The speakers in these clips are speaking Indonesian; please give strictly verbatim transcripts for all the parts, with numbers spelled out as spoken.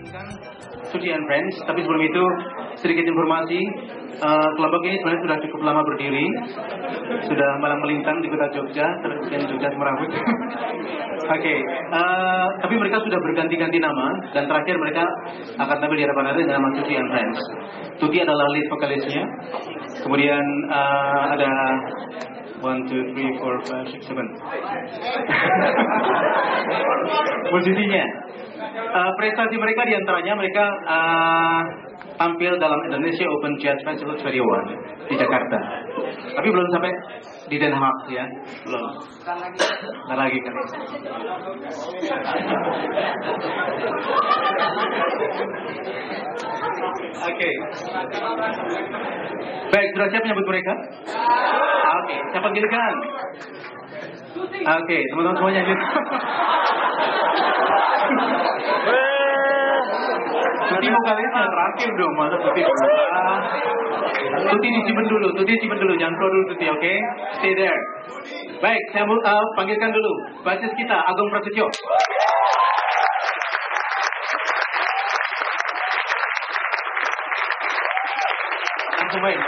Kan Tuti and Friends, tapi sebelum itu sedikit informasi. Uh, kelompok ini sebenarnya sudah cukup lama berdiri, sudah malang melintang di kota Jogja, dan Jogja Semerawut. Oke, okay. uh, tapi mereka sudah berganti-ganti nama, dan terakhir mereka akan tampil di hadapan Anda dengan nama Tuti and Friends. Tuti adalah lead vokalisnya, kemudian uh, ada one, two, three, four, five, six, seven musisinya. Uh, prestasi mereka diantaranya mereka uh, tampil dalam Indonesia Open Jazz Festival dua ribu satu di Jakarta. Tapi belum sampai di Den Haag ya, belum. Ntar lagi kan. Oke. Okay. Baik, sudah siap menyambut mereka? Oke, okay. Siapa giliran? Oke, okay, teman-teman semuanya gitu. Tuti mau kalian yang terakhir dong, masa Tuti ah. Tuti disimpan dulu, Tuti simpan dulu, jangan keluar dulu Tuti, oke? Okay? Stay there. Baik, saya mau uh, panggilkan dulu basis kita, Agung Prasetyo. Langsung main.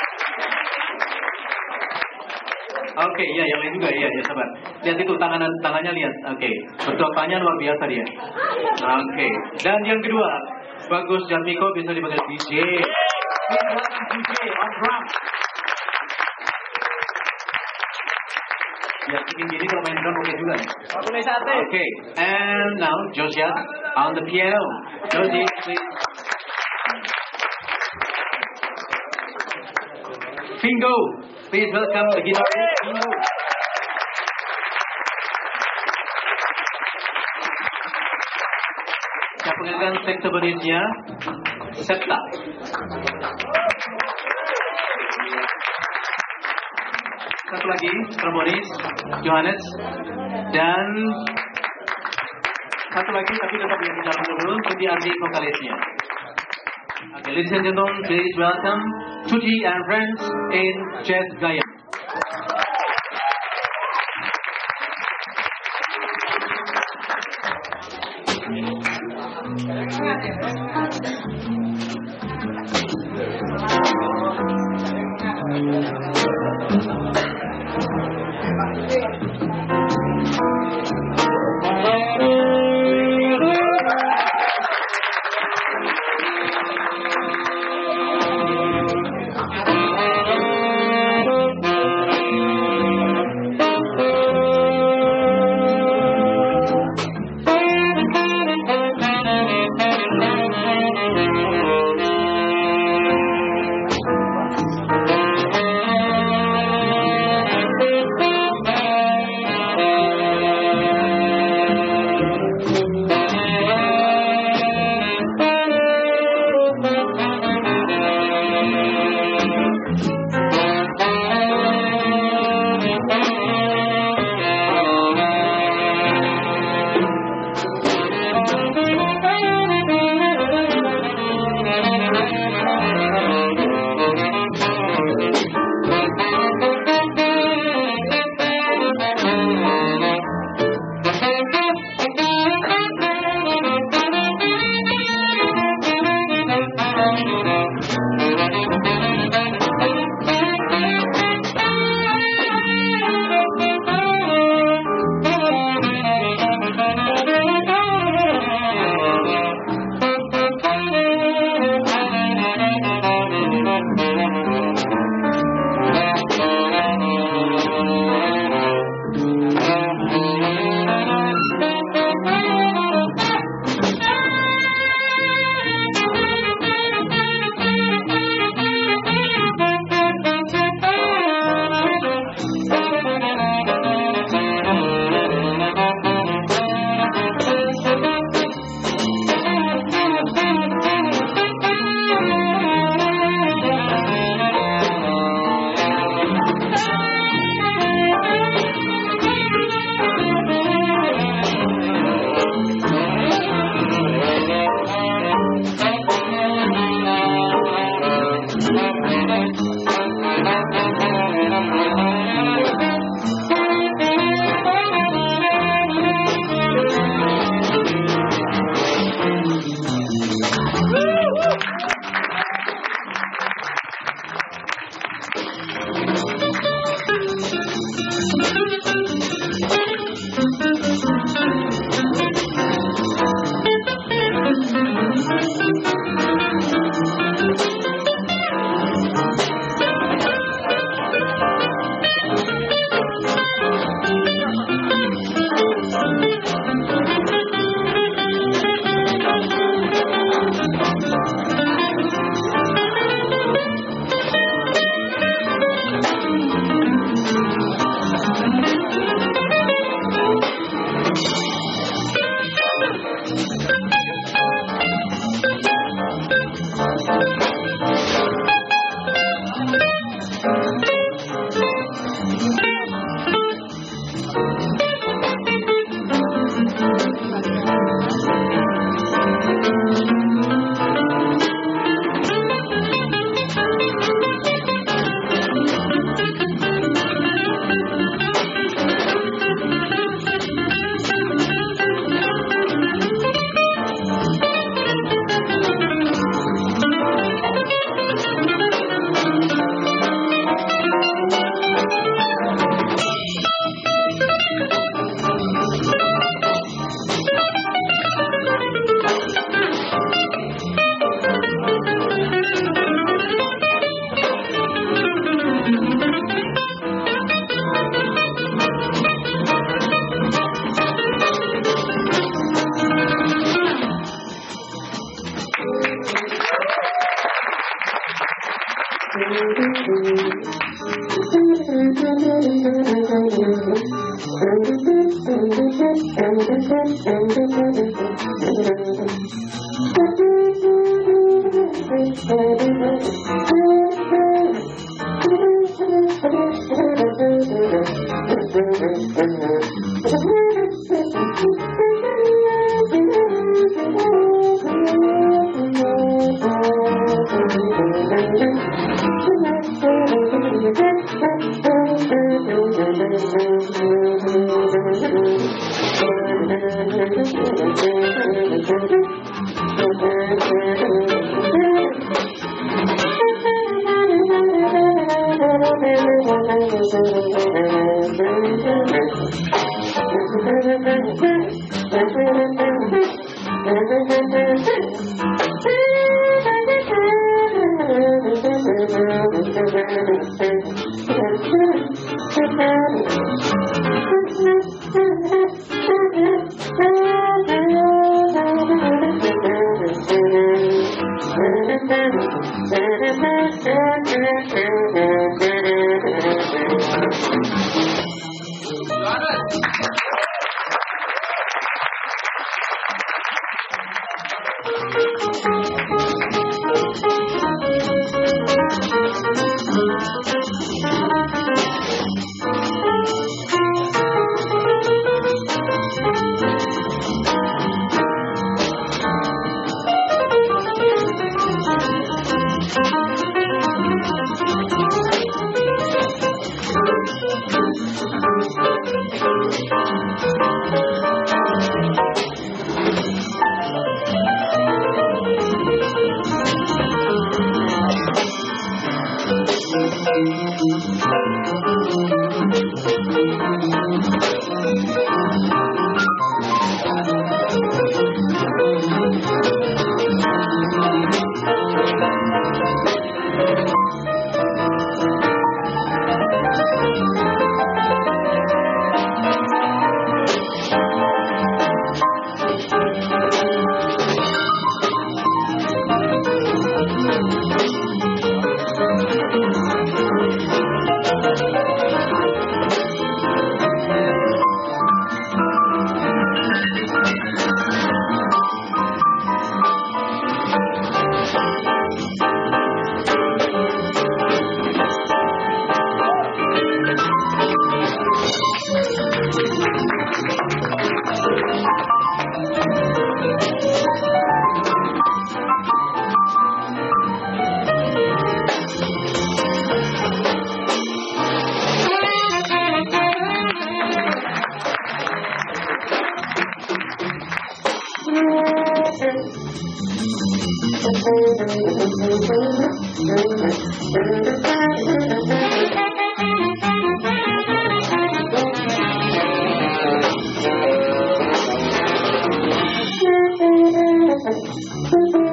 Oke, okay, iya yang lain juga, iya, ya sabar. Lihat itu tangan tangannya lihat. Oke, okay. Bentuk tangannya luar biasa dia. Oke, okay. Dan yang kedua, Bagus Jatmiko bisa dipanggil D J. D J on drum. Ya, ini kalau main drum oke okay juga. Oke, okay. And now Josiah on the piano. Josie, please. Bingo. Please welcome the guitarist. Bingo. Saya panggilkan saksofonisnya Septa. Satu lagi trombonis Johannes, dan satu lagi tapi tetap yang bicara dulu Tuti Ardi vokalisnya. Okay, ladies and gentlemen, please welcome Tuti and Friends in Jazz Gaya. Thank you.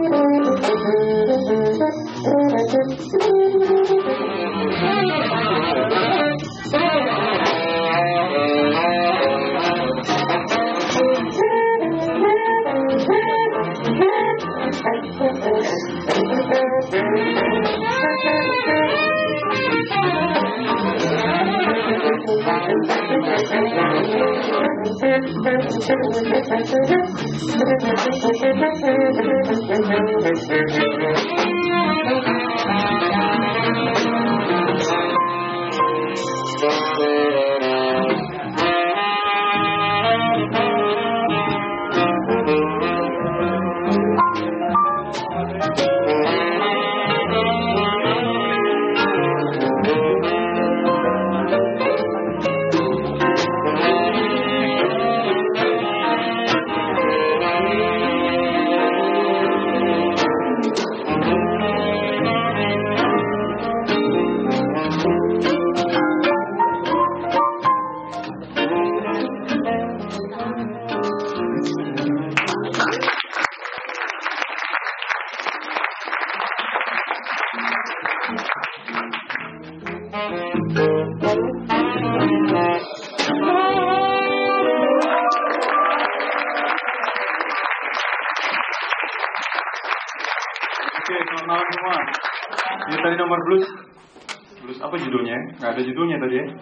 Selamat malam semua. Ini tadi nomor blues. Blues apa judulnya? Nggak ada judulnya tadi ya.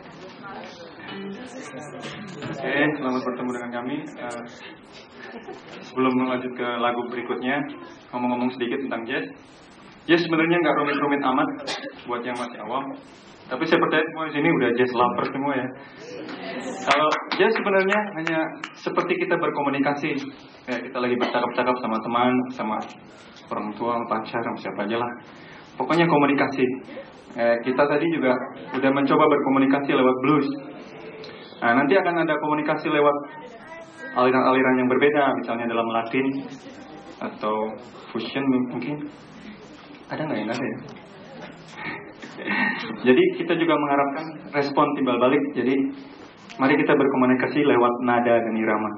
Oke, selamat bertemu dengan kami. uh, Sebelum melanjut ke lagu berikutnya, ngomong-ngomong sedikit tentang jazz. Jazz sebenarnya nggak rumit-rumit amat buat yang masih awam. Tapi saya percaya semua di sini udah jazz lover semua ya. Kalau jazz sebenarnya hanya seperti kita berkomunikasi. Kayak kita lagi bercakap-cakap sama teman, sama orang tua, pacar, sama siapa aja lah. Pokoknya komunikasi. Eh, kita tadi juga udah mencoba berkomunikasi lewat blues. Nah, nanti akan ada komunikasi lewat aliran-aliran yang berbeda, misalnya dalam Latin atau fusion mungkin. Ada nggak yang ada ya? Jadi kita juga mengharapkan respon timbal balik. Jadi mari kita berkomunikasi lewat nada dan irama.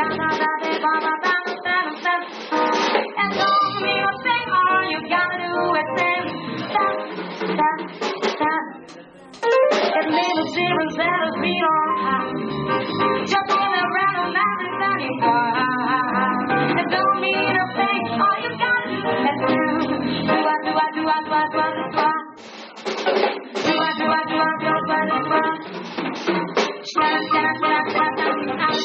And don't be a thing, all you gotta do is stand, stand, stand, stand. If little zeros that is beat on high, just roll around and every time you fly. It don't mean a thing, all you gotta do is do. Do I, do I, do I, do I, do I, do I. Do I, do I, do I, do I, do I, do I. Stand, stand, stand, stand, stand, stand.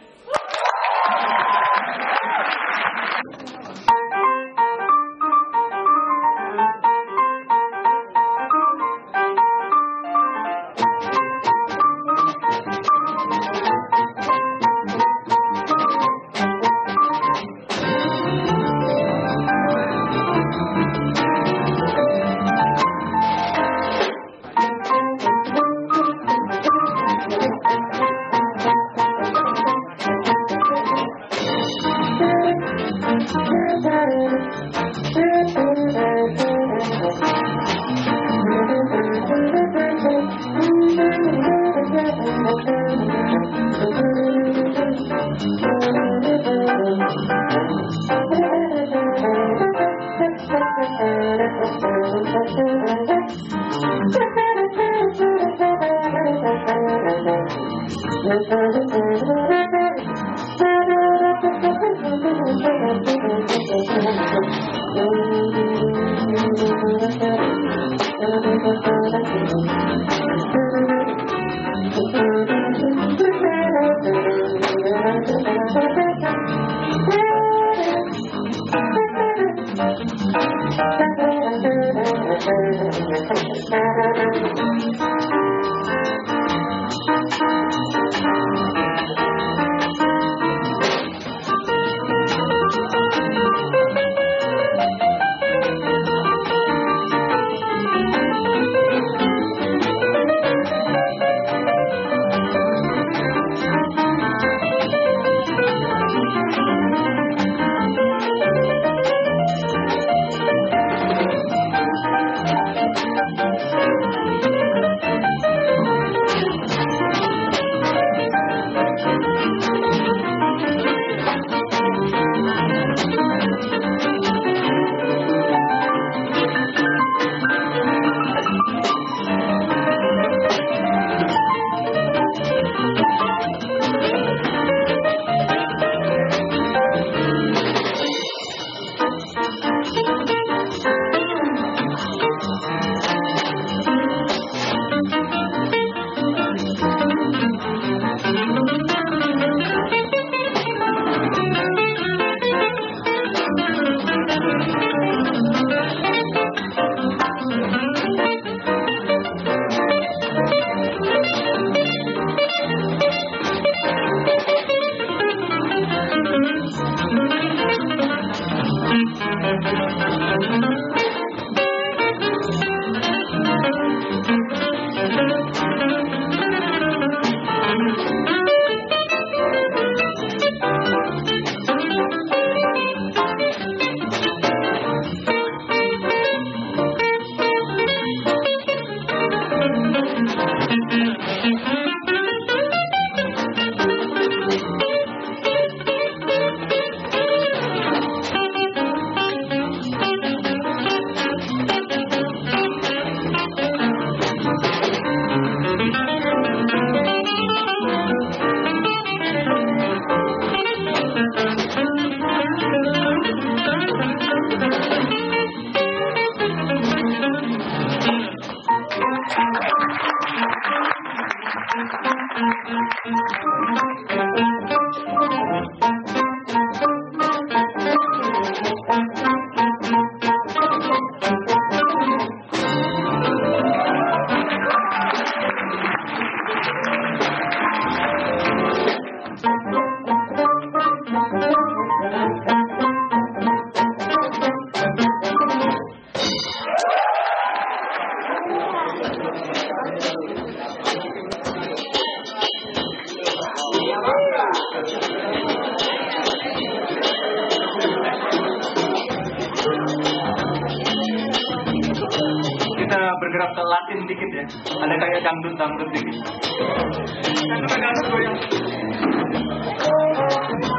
Kita bergerak ke Latin dikit ya. Ada kayak dangdut-dangdut dikit. Dangdut-dangdut goyang.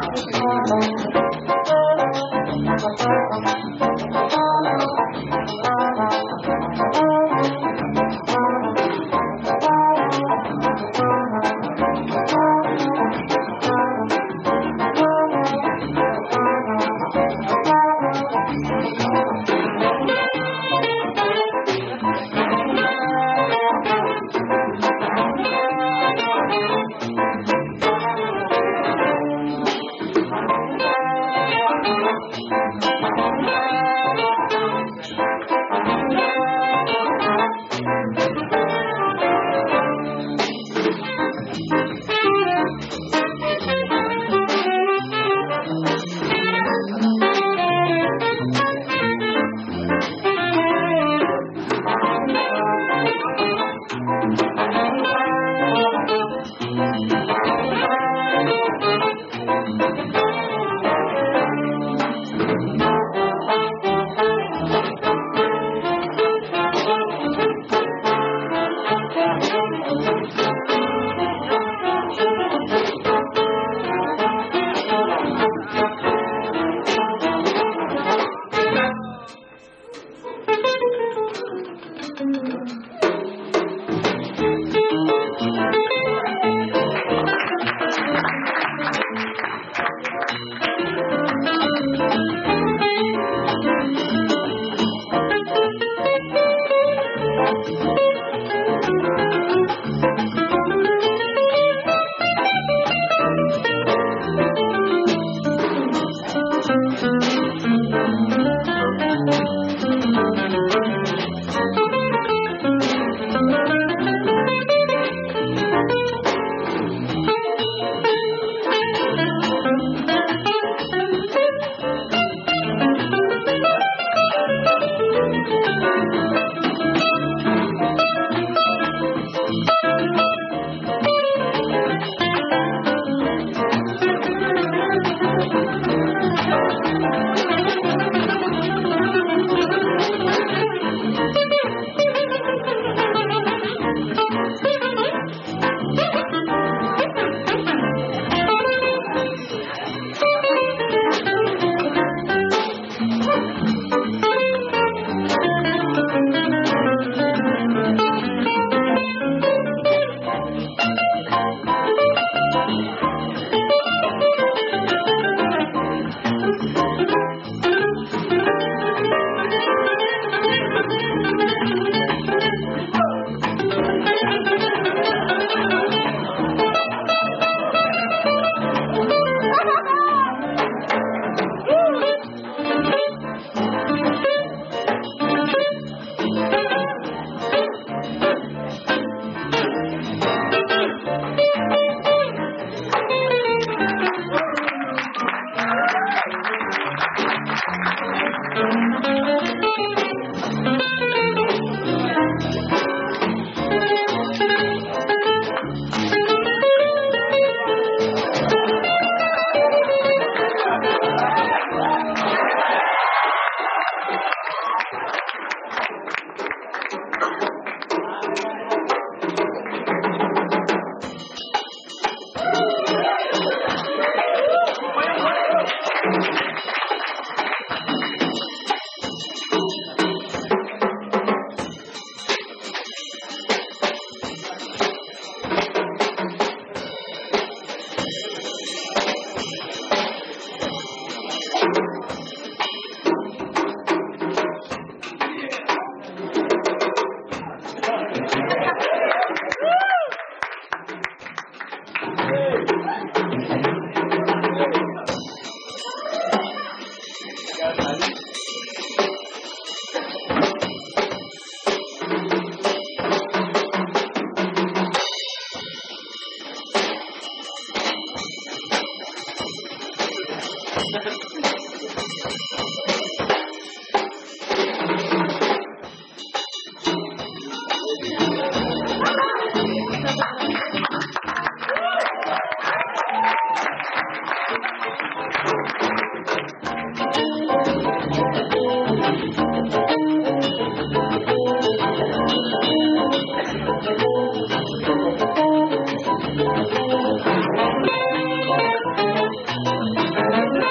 Thank you.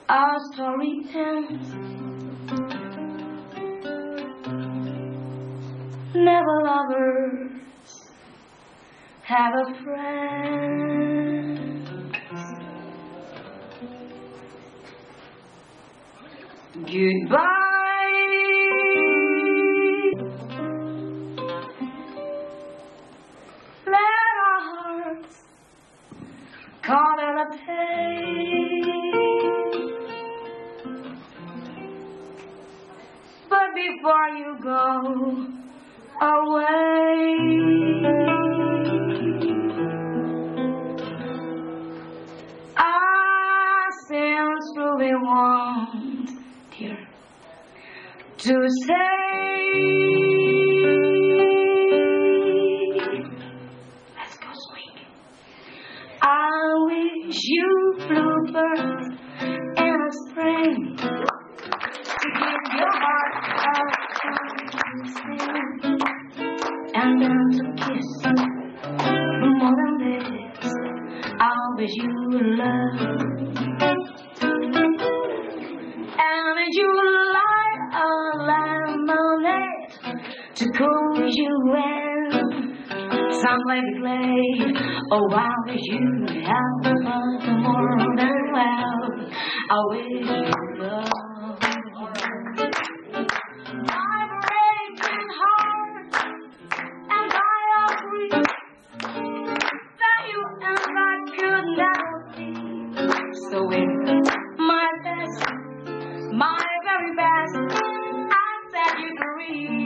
our story ends. Never lovers have a friend. Goodbye. Let our hearts call it a pain. But before you go away, I sincerely want, dear, to say, let's go swing. I wish you bluebird in the spring to give your heart a chance to sing, and then to kiss more than this. I wish you love, and you light a lemonade to cool you in some lady glade. Oh, I wish you have more than well. I wish you love. My breaking heart, and I agree that you and I could never be. So in my best, my very best, I set you free.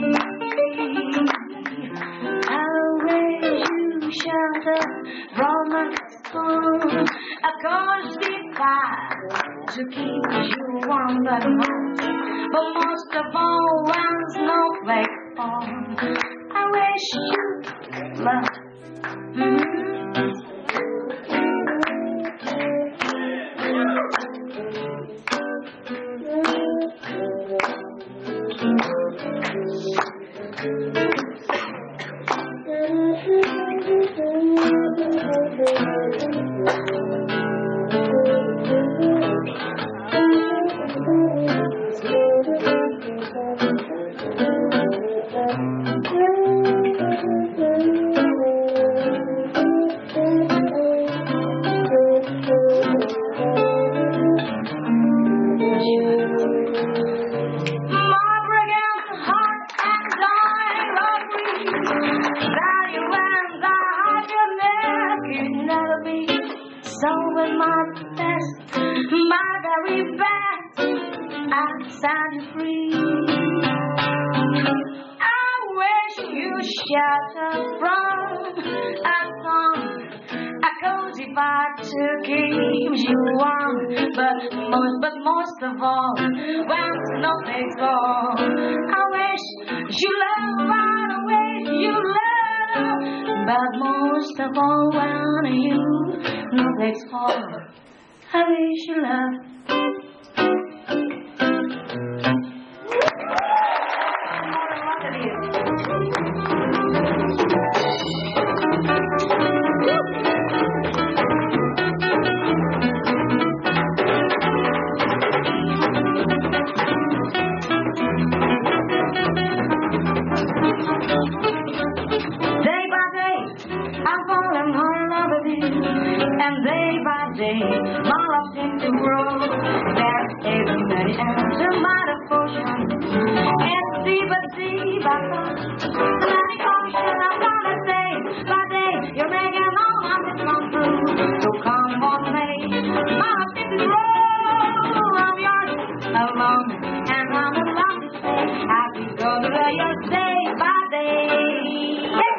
I wish you shelter from the storm, a cozy fire to keep you warm, but most, but most of all, when snowflakes fall, I wish you love. Mm-hmm. So with my best, my very best, I set you free. I wish you shelter from a sun, a cozy fire to keep you warm. But most, but most of all, when snowflakes fall, I wish you love, I wish you love. But most of all, when you snowflakes fall, I wish you love. And day by day, my love seems to grow. There isn't many answers to my devotion. It's deep but deep, I thought. Many caution I'm gonna say. By day, you're making all my dreams come true. So come on, babe. My love seems to grow. I'm yours alone, and I'm in love to say. Happy go to your day by day. Yeah.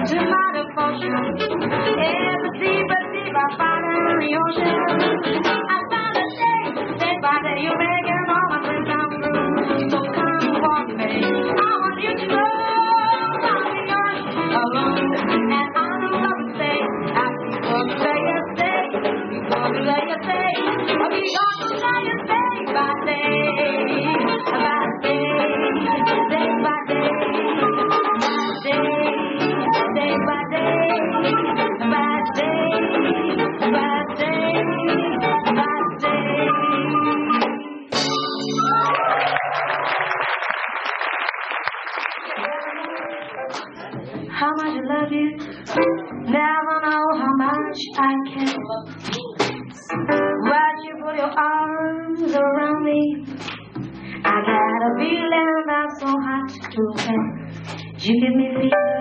to my devotion. It's a deeper, deeper fight in the ocean. I found a day, day by day, you're making all my dreams come true. So come walk me, I want you to know I'll be yours alone. And I don't love to say, I keep on saying you say, keep on saying you say, I'll be yours to say you day by day, by day, day by day, day, day by day, by day, by day, by day. How much I love you, never know how much I can. When you put your arms around me, I got a feeling that's so hard to bear. You give me fever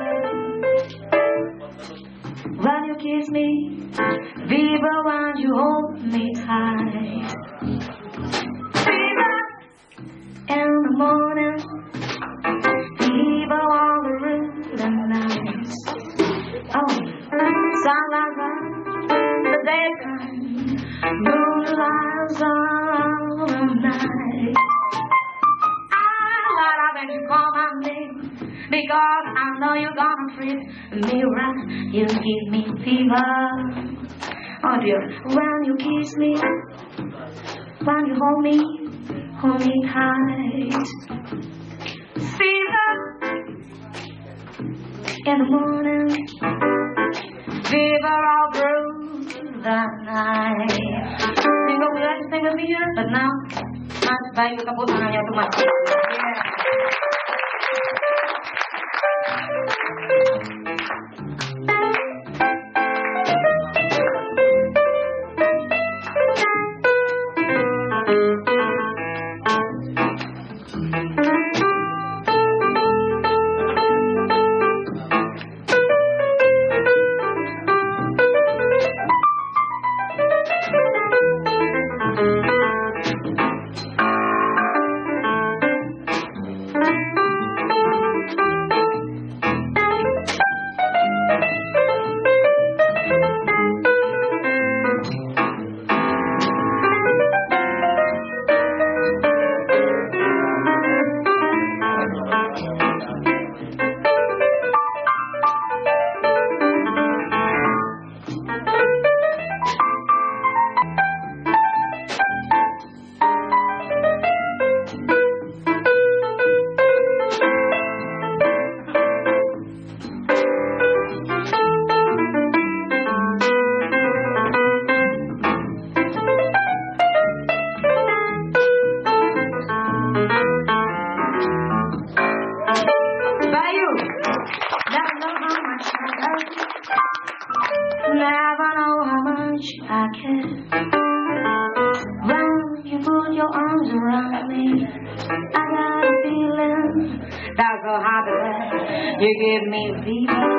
when you kiss me, fever when you hold me tight. Fever in the morning, fever all through the night. Oh, sunlight on the daytime, moonlight all the night. I light up when you call my name, because I know you're gonna treat me right. You give me fever, oh dear, when you kiss me, when you hold me, hold me tight. Fever in the morning, fever all through the night. Sehingga mulai sehingga dia tenang, Mas Bayu tepuk tangannya untuk Mas. Never know how much I care when you put your arms around me. I got a feeling that's so hard to bear. You give me fever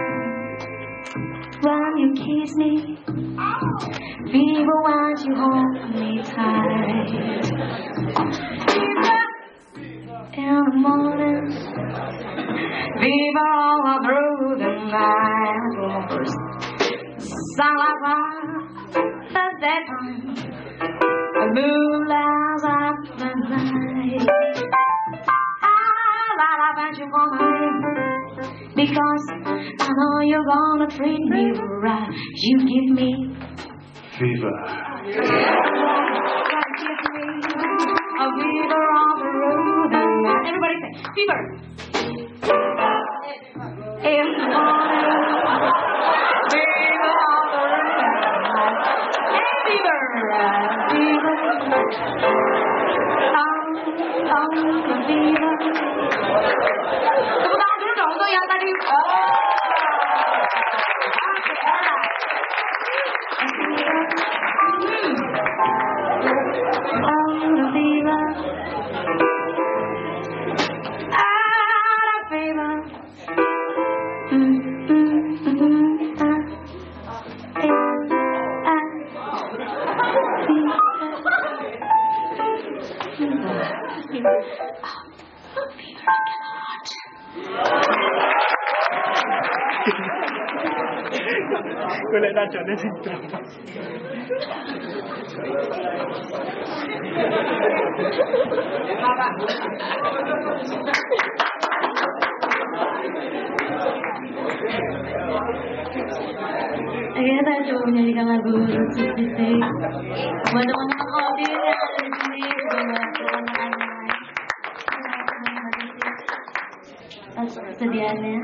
when you kiss me, fever when you hold me tight. Fever in the morning, fever all through the night. First. Sunlight on the daytime, moonlight on the night. I light up and you call my name, because I know you're gonna treat me right. You give me fever. You give me a fever on the road and night. Everybody say fever. In the morning, fever on the road and night. Hey, fever, fever. Oh, oh, fever. Tepuk tangan dulu dong untuk yang tadi. Oh. Okay, alright. Oh, the fever. Ah, the fever. Mm, mm, mm, mm, ah. Eh, ah. Fever. Fever. Oh, fever, I get hot. Golek nadane sing drama. Oke, kita coba menyanyikan lagu Lucu Titik buat teman-teman Odin yang ada di sini, juga buat teman-teman lain. Atas kesediaannya.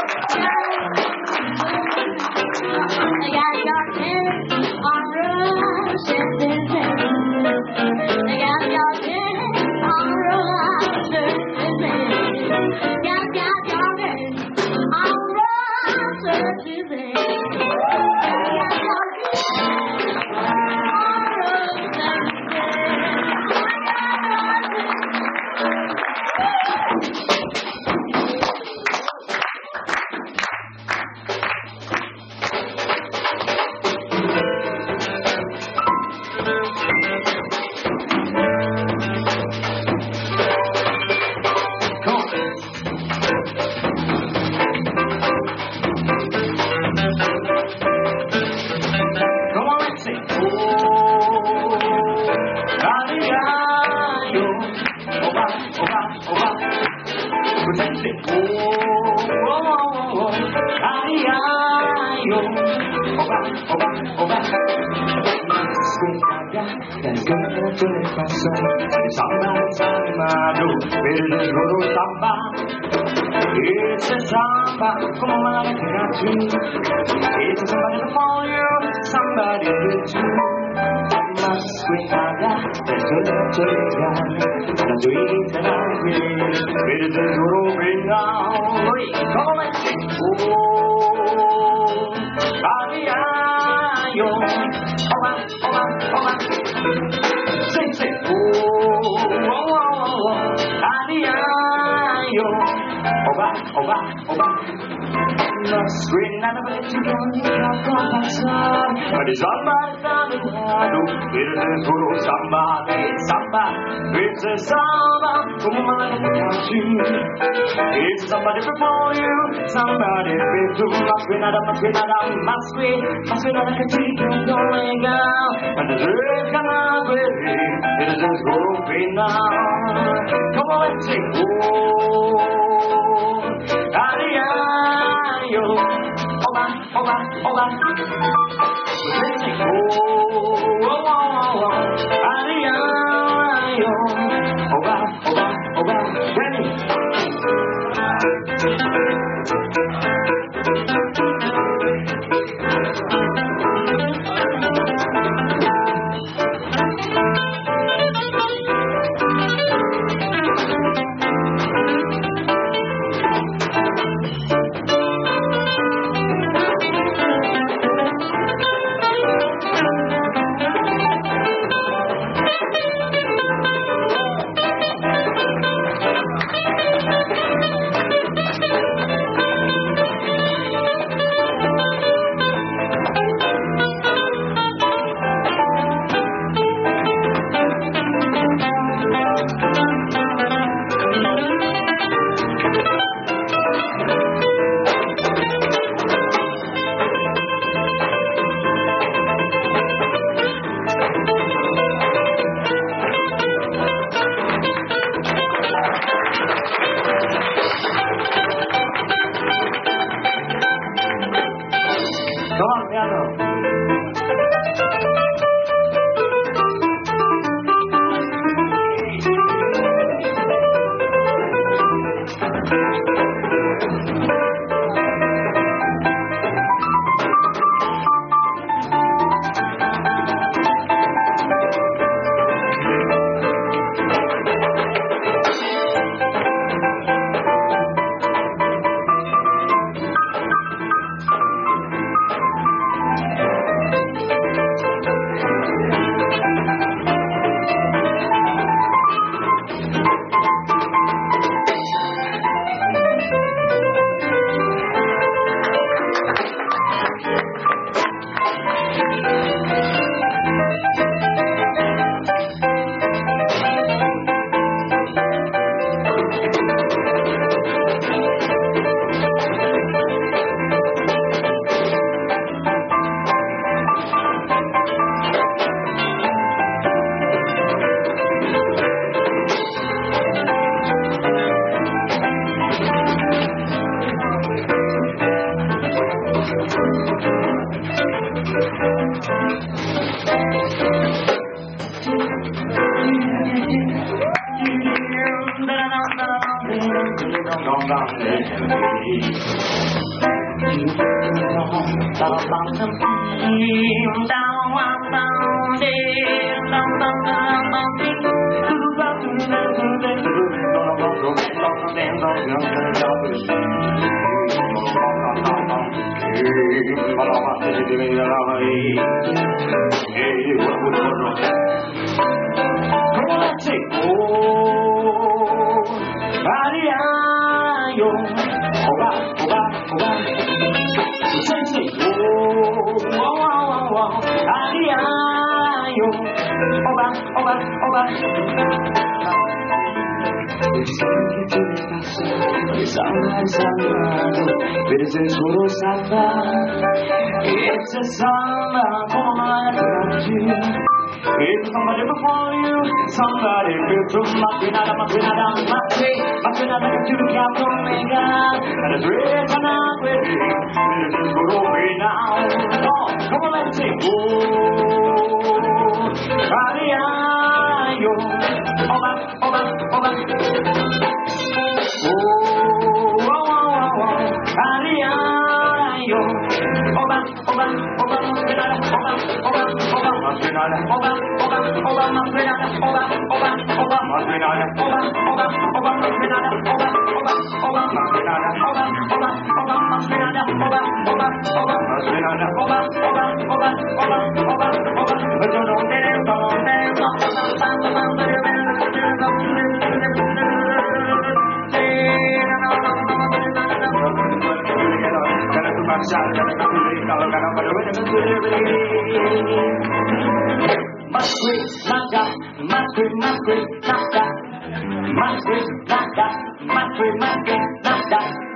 I got your kiss on room. Masquerada dan segala kelepasan ada samba-samba madu beda guru samba. It's a samba, come on, I got you. It's a somebody to follow you, somebody to you. Masquerada dan segala kelepasan ada duit dan akhir beda guru beda. Come on, let's sing. Oh, Ariayo, oba, oba, oba. Sing, sing. Oh, oh, oh, oh. Ariayo, oba, oba, oba. Masquerada dan segala kelepasan ada samba-samba madu beda guru samba. It's samba, it's a samba, come on, I got you. It's somebody before you, somebody before you. Masquerada, masquerada, masquerada, masquerada ketika kau legal. And the dream cannot be, it is just going now. Come on, let's sing. Oh, Ariayo, oba, oba, oba. Let's sing. Oh, oh, oh, oh. Ariayo, oba, oba, oba. Ready? It's a samba, come on, I got you. It's somebody before you, somebody before you. Masquerada, masquerada, masquerada, masquerada, ketika kau legal. And it's really cannot be, it is going now. Oh, come on, let's sing. Oh, Oh, oh, oh, oh, kalian ayo, oba, oba, oba, maskenada, oba, oba, oba, maskenada, oba, oba, oba, maskenada, oba, oba, oba, maskenada, oba, oba, oba, maskenada, oba, oba, oba, maskenada, oba, oba, oba, maskenada, oba, oba, oba, maskenada, oba, oba, oba, oba, oba, oba, betul deh, tolong deh, tolong tolong jangan tukang sal, jangan peduli kalau kadang pada jangan peduli. Masri nada, masri masri nada, masri nada, masri masri nada.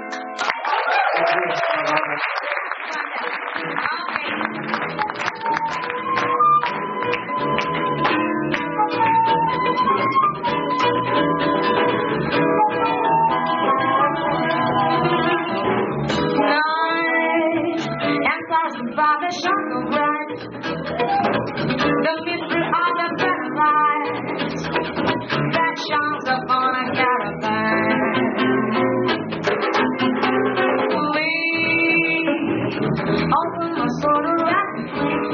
The mystery of the paradise that shines upon a caravan. Please open my soul to let me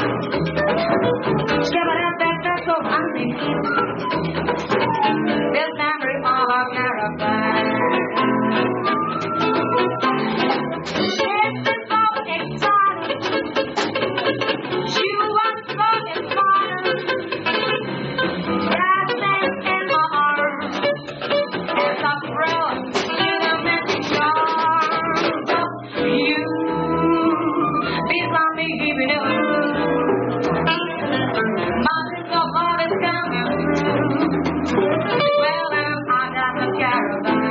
skip it at that that's so underneath this memory of a caravan. This is so exciting. You are so inspiring. That thing in my arms is a thrill in a magic charm. You beside me, keeping it loose. My little heart is coming through. Well, then I got the caravan.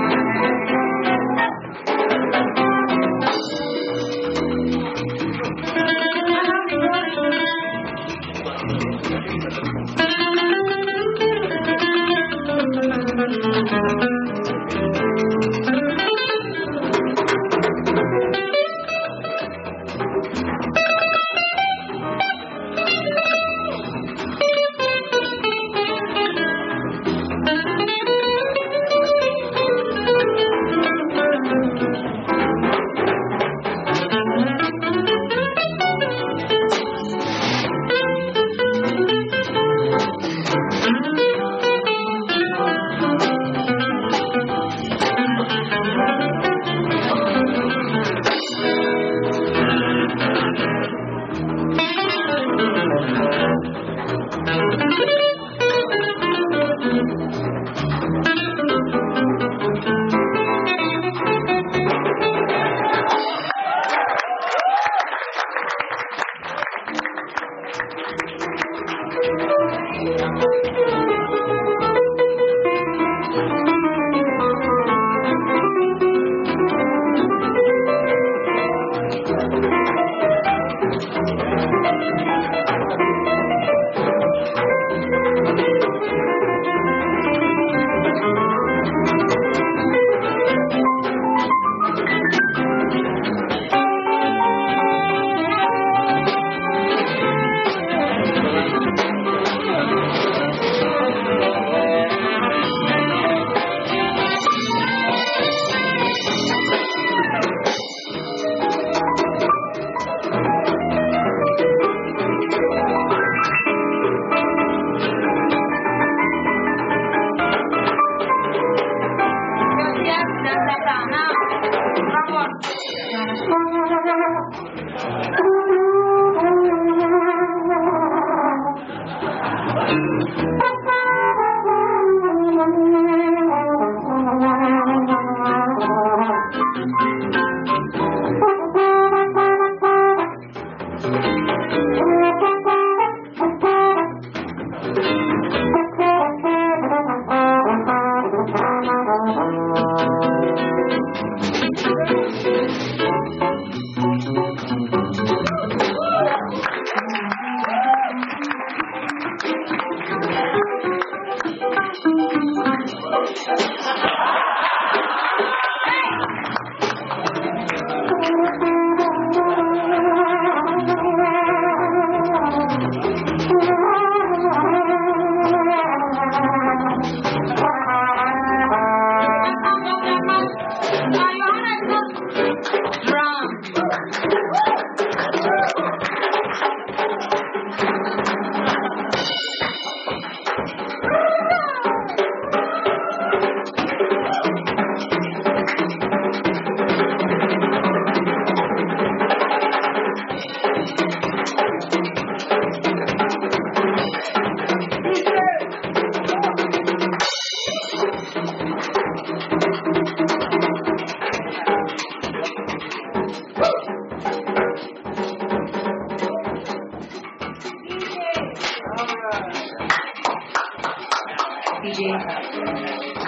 D J